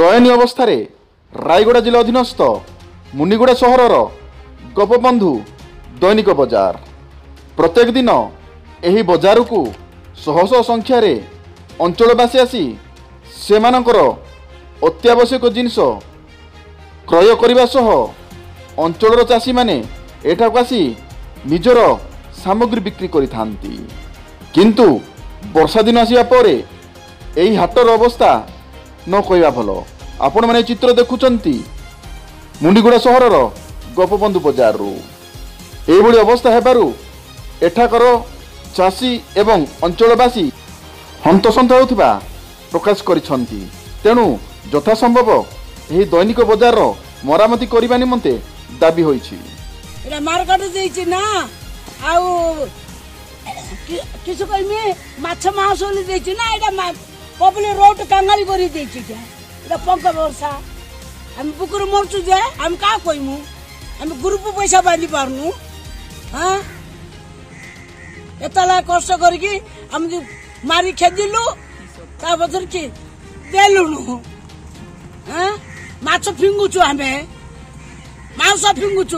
दयनीय अवस्था रायगड़ा जिला अधीनस्थ मुनिगुड़ा सहरर गोपबंधु दैनिक बजार। प्रत्येक दिन एही बजार को शह शह संख्यार अंचलवासी आसी सेमानकर अत्यावश्यक जिनिस क्रय करने सह अंचलर चाषी माने एठाक आसी निजर सामग्री बिक्री करिथांती। किंतु वर्षा दिन आसिया परे एही हाटर अवस्था न कहवा भल। आपण माने चित्र देखुचंती मुंडीगुड़ा सहरर गोपबंधु बजार रु एभली अवस्था हेबारु एठाकर चाषी एवं अंचलवासी हंतसंत होउथिबा प्रकाश करिसंती। तेणु यथासंभव एही दैनिक बजार मरामती करबा निमंते दाबी होईछि। एरा मार्केट देछि ना आउ किछु कइमे माछ मांस ओली देछि ना एटा पब्लिक रोड कांगाली करी देछि क्या एटा पंक वर्षा हम बुकुर मरचु जे हम का कइमु हम ग्रुप पैसा बांधी पारनु। हां एतला कष्ट करके हम मारी खेदिलु ता बदर के देलुनु। हां माछ फिंगुचु हमें मांस फिंगुचु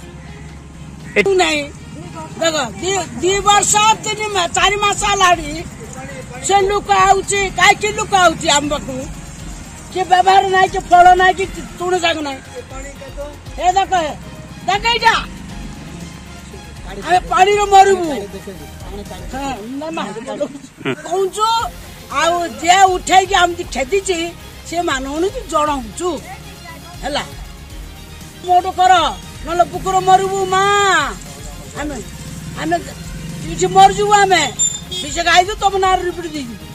नहीं देख दी वर्ष 4 मास लाड़ी से लुक आउची काय के लुक आउची हम बकु के व्यवहार नाही के फल नाही कि तुण जाग नाही हे देख देखैजा अरे पानी रो मरबू। हां ना कहूचु आउ जे उठाई के हम खेती छी से मानोनु कि जणाउचु हला मोटो कर नले पुकुर मरबू मां हमें हमें मर जू हमें गाई तुम ना रिपीट दी।